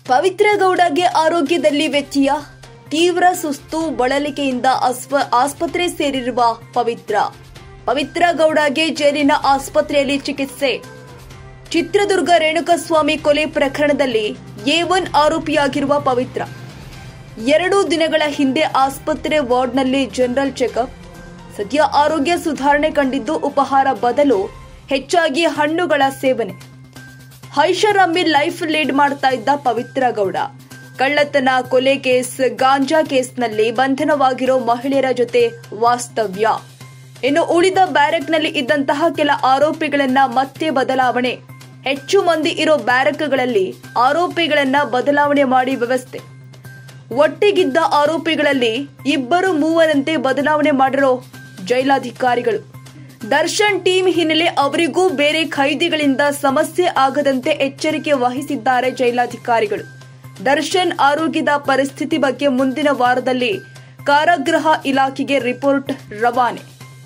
ಪವಿತ್ರ ಗೌಡಗೆ ಆರೋಗ್ಯದಲ್ಲಿ ವ್ಯತ್ಯಯ, ತೀವ್ರ ಸುಸ್ತು ಬಳಲಿಕೆಯಿಂದ ಆಸ್ಪತ್ರೆ ಸೇರಿರುವ ಪವಿತ್ರ ಗೌಡಗೆ ಜೈಲಿನ ಆಸ್ಪತ್ರೆಯಲ್ಲಿ ಚಿಕಿತ್ಸೆ. ಚಿತ್ರದುರ್ಗ ರೇಣುಕಸ್ವಾಮಿ ಕೊಲೆ ಪ್ರಕರಣದಲ್ಲಿ A1 ಆರೋಪಿಯಾಗಿರುವ ಪವಿತ್ರ 2 ದಿನಗಳ ಹಿಂದೆ ಆಸ್ಪತ್ರೆ ವಾರ್ಡ್ನಲ್ಲಿ ಜನರಲ್ ಚೆಕಪ್. ಸದ್ಯ ಆರೋಗ್ಯ ಸುಧಾರಣೆ ಕಂಡಿದ್ದು ಉಪಹಾರ ಬದಲು ಹೆಚ್ಚಾಗಿ ಹಣ್ಣುಗಳ ಸೇವನೆ. ಐಷಾರಾಮಿ ಲೈಫ್ ಲೀಡ್ ಮಾಡ್ತಾ ಇದ್ದ ಪವಿತ್ರ ಗೌಡ ಕಳ್ಳತನ, ಕೊಲೆ ಕೇಸ್, ಗಾಂಜಾ ಕೇಸ್ನಲ್ಲಿ ಬಂಧನವಾಗಿರೋ ಮಹಿಳೆಯರ ಜೊತೆ ವಾಸ್ತವ್ಯ. ಇನ್ನು ಉಳಿದ ಬ್ಯಾರಕ್ನಲ್ಲಿ ಇದ್ದಂತಹ ಕೆಲ ಆರೋಪಿಗಳನ್ನ ಮತ್ತೆ ಬದಲಾವಣೆ. ಹೆಚ್ಚು ಮಂದಿ ಇರೋ ಬ್ಯಾರಕ್ಗಳಲ್ಲಿ ಆರೋಪಿಗಳನ್ನ ಬದಲಾವಣೆ ಮಾಡಿ ವ್ಯವಸ್ಥೆ. ಒಟ್ಟಿಗಿದ್ದ ಆರೋಪಿಗಳಲ್ಲಿ 2-3 ಬದಲಾವಣೆ ಮಾಡಿರೋ ಜೈಲಾಧಿಕಾರಿಗಳು. ದರ್ಶನ್ ಟೀಮ್ ಹಿನ್ನೆಲೆ ಅವರಿಗೂ ಬೇರೆ ಖೈದಿಗಳಿಂದ ಸಮಸ್ಯೆ ಆಗದಂತೆ ಎಚ್ಚರಿಕೆ ವಹಿಸಿದ್ದಾರೆ ಜೈಲಾಧಿಕಾರಿಗಳು. ದರ್ಶನ್ ಆರೋಗ್ಯದ ಪರಿಸ್ಥಿತಿ ಬಗ್ಗೆ ಮುಂದಿನ ವಾರದಲ್ಲಿ ಕಾರಾಗೃಹ ಇಲಾಖೆಗೆ ರಿಪೋರ್ಟ್ ರವಾನೆ.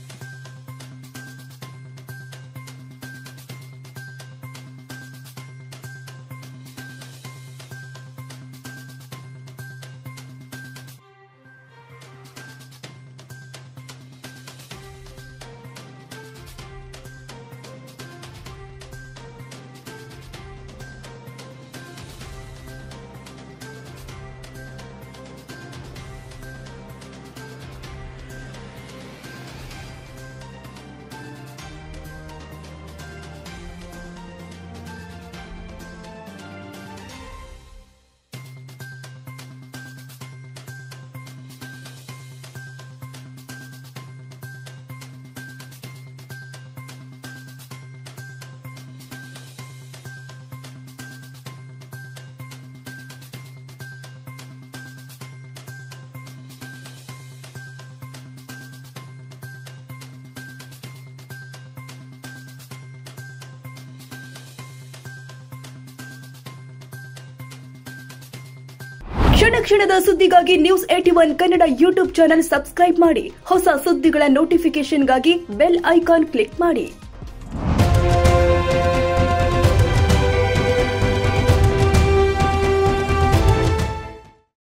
ಕ್ಷಣದ ಸುದ್ದಿಗಾಗಿ News81 Kannada YouTube channel subscribe ಮಾಡಿ. ಹೊಸ ಸುದ್ದಿಗಳ ನೋಟಿಫಿಕೇಶನ್ಗಾಗಿ ಬೆಲ್ ಐಕಾನ್ ಕ್ಲಿಕ್ ಮಾಡಿ.